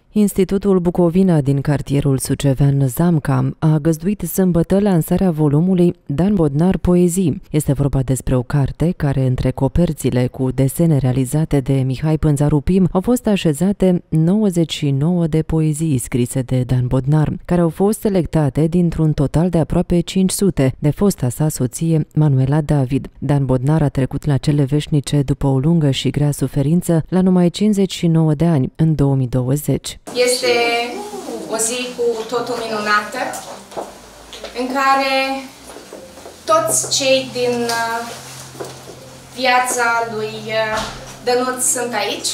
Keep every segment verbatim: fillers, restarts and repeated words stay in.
Institutul Bucovina din cartierul sucevean Zamca a găzduit sâmbătă lansarea volumului Dan Bodnar Poezii. Este vorba despre o carte care, între coperțile cu desene realizate de Mihai Pânzaru Pim, au fost așezate nouăzeci și nouă de poezii scrise de Dan Bodnar, care au fost selectate dintr-un total de aproape cinci sute de fosta sa soție, Manuela David. Dan Bodnar a trecut la cele veșnice după o lungă și grea suferință la numai cincizeci și nouă de ani, în două mii douăzeci. Este o zi cu totul minunată, în care toți cei din viața lui Dănuț sunt aici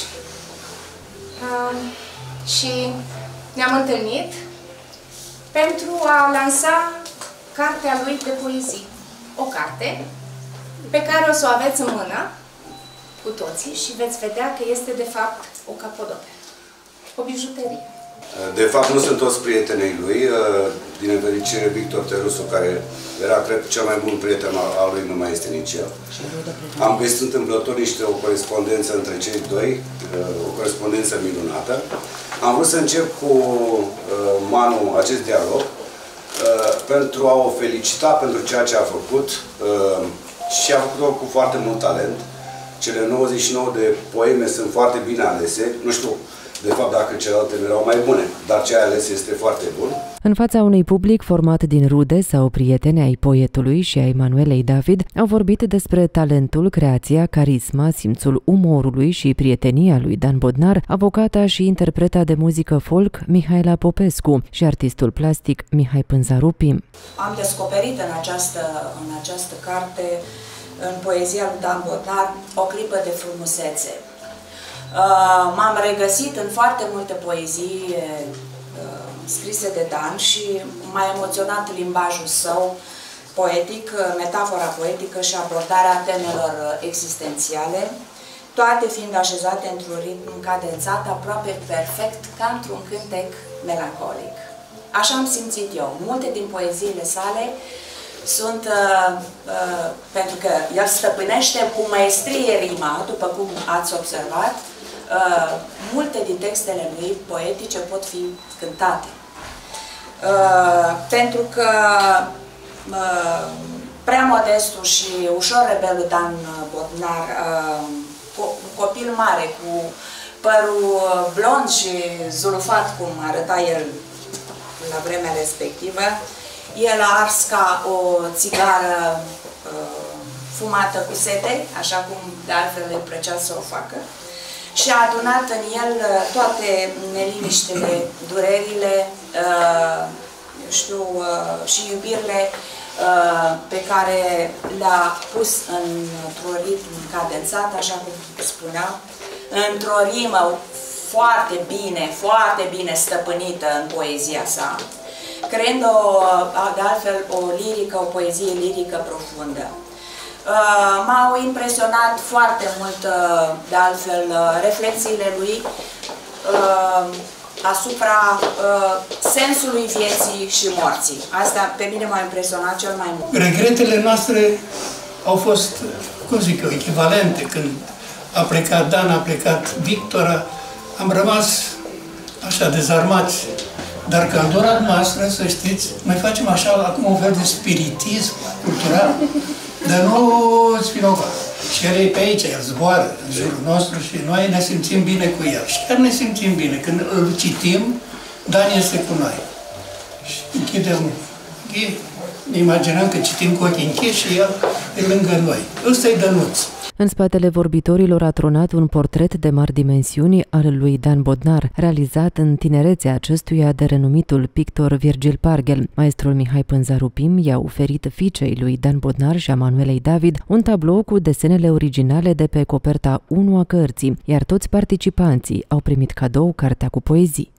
și ne-am întâlnit pentru a lansa cartea lui de poezii. O carte pe care o să o aveți în mână cu toții și veți vedea că este de fapt o capodoperă. O bijuterie. De fapt, nu sunt toți prietenii lui. Din nefericire, Victor Terusu, care era, cred, cel mai bun prieten al lui, nu mai este nici el. Am găsit întâmplător niște o corespondență între cei doi, o corespondență minunată. Am vrut să încep cu Manu acest dialog pentru a o felicita pentru ceea ce a făcut și a făcut-o cu foarte mult talent. Cele nouăzeci și nouă de poeme sunt foarte bine alese. Nu știu, de fapt, dacă celelalte erau mai bune, dar ce a ales este foarte bun. În fața unui public format din rude sau prieteni ai poetului și ai Manuelei David, au vorbit despre talentul, creația, carisma, simțul umorului și prietenia lui Dan Bodnar, avocata și interpreta de muzică folk Mihaela Popescu și artistul plastic Mihai Pânzaru Pim. Am descoperit în această, în această carte, în poezia lui Dan Bodnar, o clipă de frumusețe. Uh, M-am regăsit în foarte multe poezii uh, scrise de Dan și m-a emoționat limbajul său poetic, metafora poetică și abordarea temelor existențiale, toate fiind așezate într-un ritm cadențat, aproape perfect, ca într-un cântec melancolic. Așa am simțit eu. Multe din poeziile sale sunt, uh, uh, pentru că el stăpânește cu maestrie rima, după cum ați observat, Uh, multe din textele lui poetice pot fi cântate. Uh, pentru că uh, prea modestul și ușor rebelul Dan Bodnar, uh, un copil mare cu părul blond și zulufat, cum arăta el la vremea respectivă, el a ars ca o țigară uh, fumată cu sete, așa cum de altfel îi plăcea să o facă, și a adunat în el toate neliniștile, durerile, eu știu, și iubirile pe care le-a pus într-un ritm cadențat, așa cum spuneam, într-o rimă foarte bine, foarte bine stăpânită în poezia sa, creând o, de altfel o lirică, o poezie lirică profundă. Uh, M-au impresionat foarte mult, uh, de altfel, uh, reflexiile lui uh, asupra uh, sensului vieții și morții. Asta pe mine m-a impresionat cel mai mult. Regretele noastre au fost, cum zic eu, echivalente. Când a plecat Dan, a plecat Victor, am rămas așa dezarmați. Dar că am dorat noastră, să știți, noi facem așa acum un fel de spiritism cultural, dar nu spinovat. Și el e pe aici, el zboară în jurul nostru și noi ne simțim bine cu el. Și chiar ne simțim bine. Când îl citim, Dan este cu noi. Și închidem ochii, ne imaginăm că citim cu ochii închiși și el e lângă noi. Ăsta-i Dănuț. În spatele vorbitorilor a tronat un portret de mari dimensiuni al lui Dan Bodnar, realizat în tinerețea acestuia de renumitul pictor Virgil Parghel. Maestrul Mihai Pânzaru Pim i-a oferit fiicei lui Dan Bodnar și a Manuelei David un tablou cu desenele originale de pe coperta unu a cărții, iar toți participanții au primit cadou cartea cu poezii.